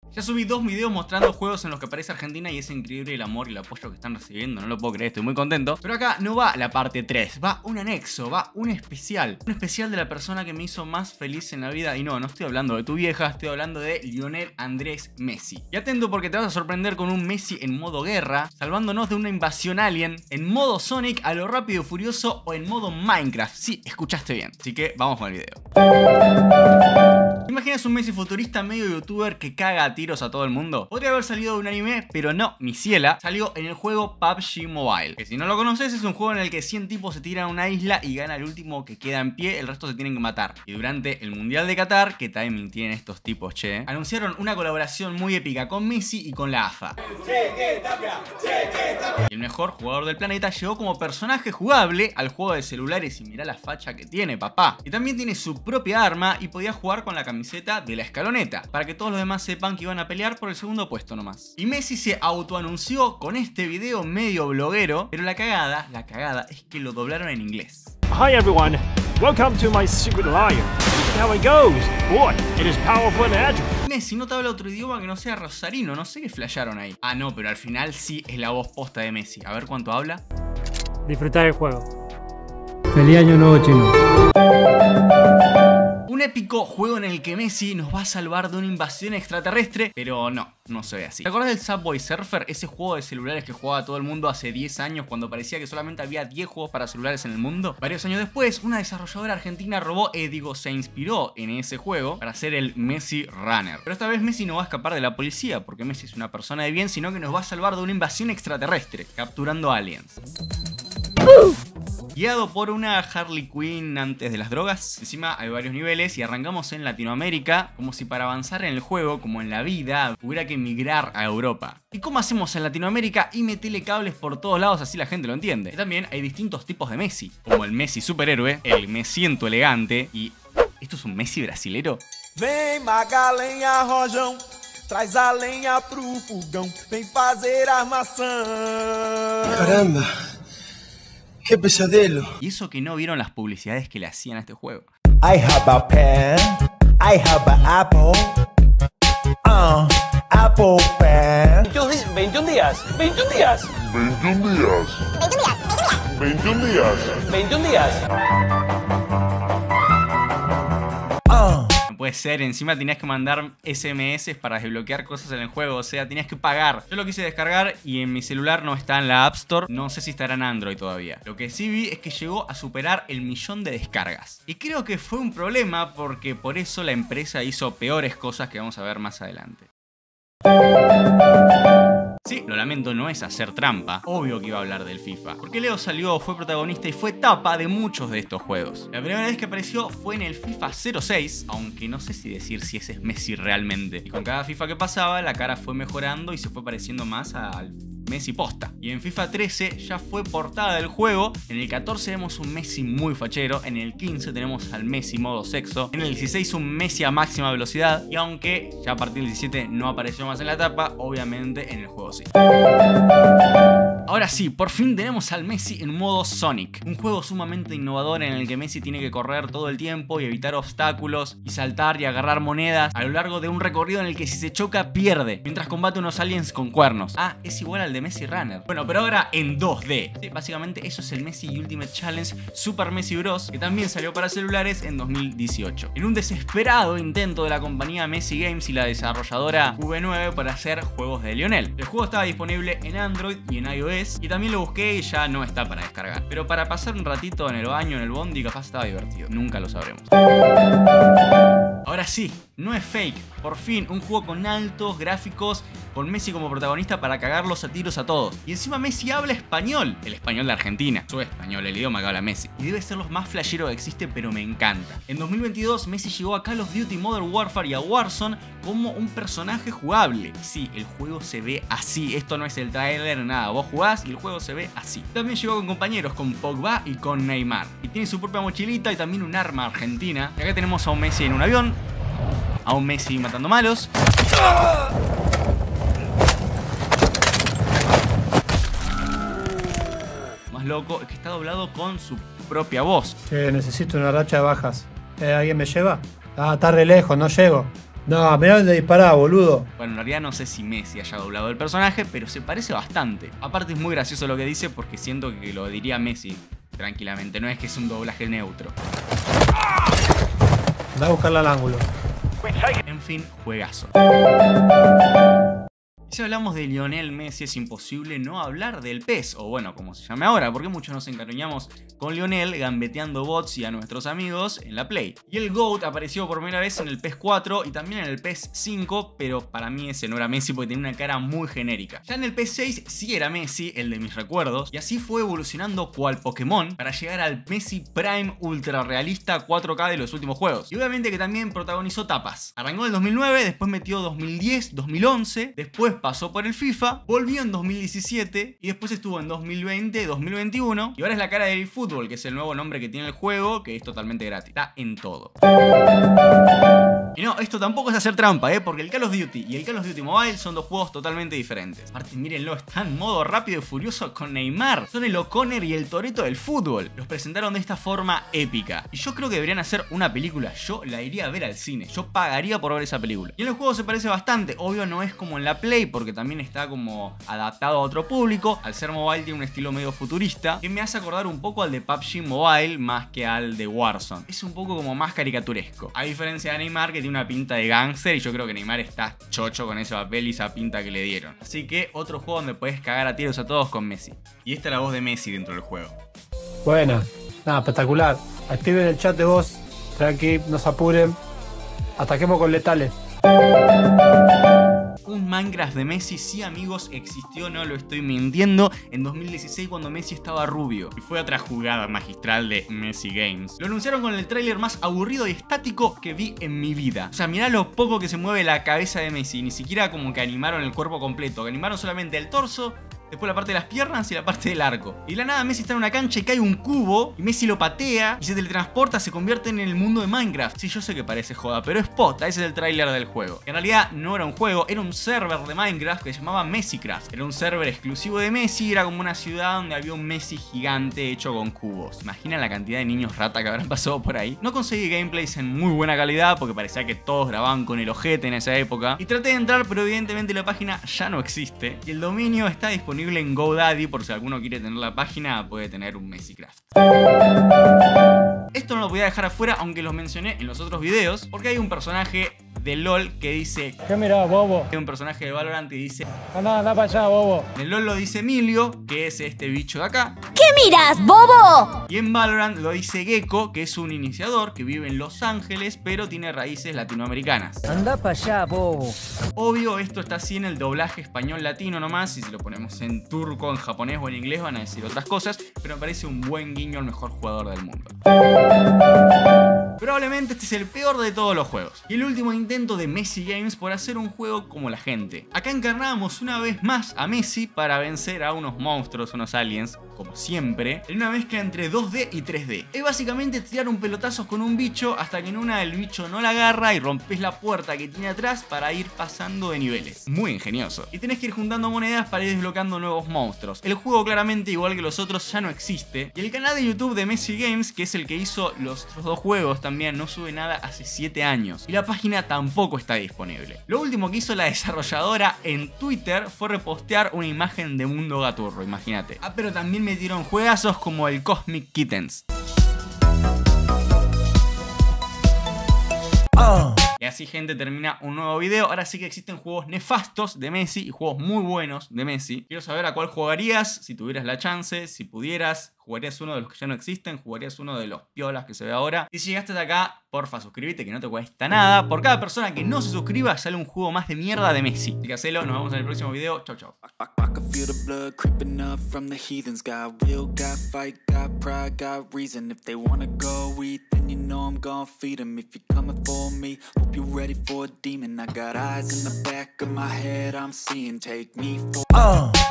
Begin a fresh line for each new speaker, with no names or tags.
Ya subí 2 videos mostrando juegos en los que aparece Argentina y es increíble el amor y el apoyo que están recibiendo, no lo puedo creer, estoy muy contento. Pero acá no va la parte 3, va un anexo, va un especial de la persona que me hizo más feliz en la vida. Y no estoy hablando de tu vieja, estoy hablando de Lionel Andrés Messi. Y atento porque te vas a sorprender con un Messi en modo guerra, salvándonos de una invasión alien, en modo Sonic a lo rápido y furioso o en modo Minecraft. Sí, escuchaste bien, así que vamos con el video. ¿Imaginas un Messi futurista medio youtuber que caga a tiros a todo el mundo? Podría haber salido de un anime, pero no, mi ciela, salió en el juego PUBG Mobile, que si no lo conoces es un juego en el que 100 tipos se tiran a una isla y gana el último que queda en pie, el resto se tienen que matar. Y durante el Mundial de Qatar, que timing tienen estos tipos, che, anunciaron una colaboración muy épica con Messi y con la AFA. Y el mejor jugador del planeta llegó como personaje jugable al juego de celulares y mirá la facha que tiene, papá. Y también tiene su propia arma y podía jugar con la camiseta de la escaloneta, para que todos los demás sepan que iban a pelear por el segundo puesto nomás. Y Messi se autoanunció con este video medio bloguero, pero la cagada es que lo doblaron en inglés.
Hi everyone, welcome to my secret lair. How it goes. Boy, it is powerful and agile.
Messi no te habla otro idioma que no sea rosarino, no sé qué flasharon ahí. Ah no, pero al final sí es la voz posta de Messi. A ver cuánto habla.
Disfrutar el juego.
Feliz año nuevo chino.
Un épico juego en el que Messi nos va a salvar de una invasión extraterrestre, pero no se ve así. ¿Te acuerdas del Subway Surfer? Ese juego de celulares que jugaba todo el mundo hace 10 años cuando parecía que solamente había 10 juegos para celulares en el mundo. Varios años después, una desarrolladora argentina se inspiró en ese juego para hacer el Messi Runner. Pero esta vez Messi no va a escapar de la policía, porque Messi es una persona de bien, sino que nos va a salvar de una invasión extraterrestre, capturando aliens. Guiado por una Harley Quinn antes de las drogas. Encima hay varios niveles y arrancamos en Latinoamérica, como si para avanzar en el juego, como en la vida, hubiera que emigrar a Europa. ¿Y cómo hacemos en Latinoamérica? Y metele cables por todos lados, así la gente lo entiende. Y también hay distintos tipos de Messi, como el Messi superhéroe, el Me Siento Elegante y... ¿esto es un Messi brasilero?
Vem Magalenha Rojão, traz a lenha pro fogão, vem fazer armação.
Caramba. ¡Qué pesadelo!
Y eso que no vieron las publicidades que le hacían a este juego.
I have a pen, I have an apple, apple pen.
21 días. 21 días.
21 días. 21 días.
21 días.
No puede ser, encima tenías que mandar SMS para desbloquear cosas en el juego, o sea, tenías que pagar. Yo lo quise descargar y en mi celular no está en la App Store, no sé si estará en Android todavía. Lo que sí vi es que llegó a superar el 1.000.000 de descargas. Y creo que fue un problema porque por eso la empresa hizo peores cosas que vamos a ver más adelante. Sí, lo lamento, no es hacer trampa. Obvio que iba a hablar del FIFA, porque Leo salió, fue protagonista y fue tapa de muchos de estos juegos. La primera vez que apareció fue en el FIFA 06, aunque no sé si decir si ese es Messi realmente. Y con cada FIFA que pasaba, la cara fue mejorando y se fue pareciendo más al Messi posta. Y en FIFA 13 ya fue portada del juego. En el 14 vemos un Messi muy fachero. En el 15 tenemos al Messi modo sexo. En el 16 un Messi a máxima velocidad. Y aunque ya a partir del 17 no apareció más en la etapa, obviamente en el juego sí. Ahora sí, por fin tenemos al Messi en modo Sonic. Un juego sumamente innovador en el que Messi tiene que correr todo el tiempo y evitar obstáculos y saltar y agarrar monedas a lo largo de un recorrido en el que si se choca pierde, mientras combate unos aliens con cuernos. Ah, es igual al de Messi Runner. Bueno, pero ahora en 2D. Sí, básicamente eso es el Messi Ultimate Challenge Super Messi Bros, que también salió para celulares en 2018. En un desesperado intento de la compañía Messi Games y la desarrolladora V9 para hacer juegos de Lionel. El juego estaba disponible en Android y en iOS. Y también lo busqué y ya no está para descargar. Pero para pasar un ratito en el baño, en el bondi, capaz estaba divertido. Nunca lo sabremos. Ahora sí, no es fake. Por fin, un juego con altos gráficos, con Messi como protagonista para cagarlos a tiros a todos. Y encima Messi habla español. El español de Argentina. Su español, el idioma que habla Messi. Y debe ser lo más flashero que existe, pero me encanta. En 2022, Messi llegó a Call of Duty Modern Warfare y a Warzone como un personaje jugable. Sí, el juego se ve así. Esto no es el trailer, nada. Vos jugás y el juego se ve así. También llegó con compañeros, con Pogba y con Neymar. Y tiene su propia mochilita y también un arma argentina. Y acá tenemos a un Messi en un avión, a un Messi matando malos. Más loco es que está doblado con su propia voz.
Che, necesito una racha de bajas. ¿Alguien me lleva? Ah, está re lejos, no llego. No, mirá dónde dispará, boludo.
Bueno, en realidad no sé si Messi haya doblado el personaje, pero se parece bastante. Aparte es muy gracioso lo que dice porque siento que lo diría Messi tranquilamente, no es que es un doblaje neutro.
Anda a buscarla al ángulo.
En fin, juegazo. Y si hablamos de Lionel Messi, es imposible no hablar del PES, o bueno, como se llame ahora, porque muchos nos encariñamos con Lionel gambeteando bots y a nuestros amigos en la Play. Y el GOAT apareció por primera vez en el PES 4 y también en el PES 5, pero para mí ese no era Messi porque tenía una cara muy genérica. Ya en el PES 6 sí era Messi, el de mis recuerdos, y así fue evolucionando cual Pokémon para llegar al Messi Prime ultra realista 4K de los últimos juegos. Y obviamente que también protagonizó tapas. Arrancó en el 2009, después metió 2010, 2011, después pasó por el FIFA, volvió en 2017 y después estuvo en 2020, 2021 y ahora es la cara del eFootball, que es el nuevo nombre que tiene el juego, que es totalmente gratis. Está en todo. Y no, esto tampoco es hacer trampa, porque el Call of Duty y el Call of Duty Mobile son dos juegos totalmente diferentes. Aparte, mírenlo, está en modo rápido y furioso con Neymar. Son el O'Connor y el Toretto del fútbol. Los presentaron de esta forma épica. Y yo creo que deberían hacer una película. Yo la iría a ver al cine. Yo pagaría por ver esa película. Y en el juego se parece bastante. Obvio no es como en la Play, porque también está como adaptado a otro público. Al ser mobile tiene un estilo medio futurista, que me hace acordar un poco al de PUBG Mobile más que al de Warzone. Es un poco como más caricaturesco. A diferencia de Neymar, que tiene una pinta de gángster, y yo creo que Neymar está chocho con ese papel y esa pinta que le dieron. Así que otro juego donde puedes cagar a tiros a todos con Messi. Y esta es la voz de Messi dentro del juego.
Buena. Nada, espectacular. Activen el chat de voz. Tranqui, no se apuren. Ataquemos con letales.
Un Minecraft de Messi, sí amigos, existió, no lo estoy mintiendo, en 2016 cuando Messi estaba rubio. Y fue otra jugada magistral de Messi Games. Lo anunciaron con el tráiler más aburrido y estático que vi en mi vida. O sea, mirá lo poco que se mueve la cabeza de Messi, ni siquiera como que animaron el cuerpo completo, que animaron solamente el torso, después la parte de las piernas y la parte del arco. Y de la nada Messi está en una cancha y cae un cubo y Messi lo patea y se teletransporta, se convierte en el mundo de Minecraft. Sí, yo sé que parece joda, pero es posta, ese es el tráiler del juego. En realidad no era un juego, era un server de Minecraft que se llamaba Messicraft. Era un server exclusivo de Messi, era como una ciudad donde había un Messi gigante hecho con cubos. Imagina la cantidad de niños rata que habrán pasado por ahí. No conseguí gameplays en muy buena calidad porque parecía que todos grababan con el ojete en esa época. Y traté de entrar, pero evidentemente la página ya no existe. Y el dominio está disponible en GoDaddy, por si alguno quiere tener la página, puede tener un Messicraft. Esto no lo podía dejar afuera, aunque los mencioné en los otros videos, porque hay un personaje de LOL que dice...
¿Qué mirás, bobo?
Hay un personaje de Valorant que dice...
Anda para allá, bobo.
En el LOL lo dice Emilio, que es este bicho de acá.
¿Qué miras, bobo?
Y en Valorant lo dice Gecko, que es un iniciador que vive en Los Ángeles, pero tiene raíces latinoamericanas.
Anda para allá, bobo.
Obvio, esto está así en el doblaje español latino nomás, y si lo ponemos en turco, en japonés o en inglés van a decir otras cosas, pero me parece un buen guiño al mejor jugador del mundo. Probablemente este es el peor de todos los juegos, y el último intento de Messi Games por hacer un juego como la gente. Acá encarnábamos una vez más a Messi para vencer a unos monstruos, unos aliens, como siempre, en una mezcla entre 2D y 3D. Es básicamente tirar un pelotazo con un bicho hasta que en una el bicho no la agarra y rompes la puerta que tiene atrás para ir pasando de niveles. Muy ingenioso. Y tenés que ir juntando monedas para ir desbloqueando nuevos monstruos. El juego claramente, igual que los otros, ya no existe. Y el canal de YouTube de Messi Games, que es el que hizo los otros dos juegos también, no sube nada hace 7 años. Y la página tampoco está disponible. Lo último que hizo la desarrolladora en Twitter fue repostear una imagen de Mundo Gaturro, imagínate. Ah, pero también metieron juegazos como el Cosmic Kittens. Y así, gente, termina un nuevo video. Ahora sí que existen juegos nefastos de Messi y juegos muy buenos de Messi. Quiero saber a cuál jugarías, si tuvieras la chance, si pudieras. ¿Jugarías uno de los que ya no existen? ¿Jugarías uno de los piolas que se ve ahora? Y si llegaste hasta acá, porfa, suscríbete, que no te cuesta nada. Por cada persona que no se suscriba, sale un juego más de mierda de Messi. Así que hacelo, nos vemos en el próximo video. Chau, chau.
I can feel the blood creeping up from the heathens. Got will, got fight, got pride, got reason. If they wanna go eat, then you know I'm gonna feed them. If you're coming for me, hope you're ready for a demon. I got eyes in the back of my head, I'm seeing. Take me for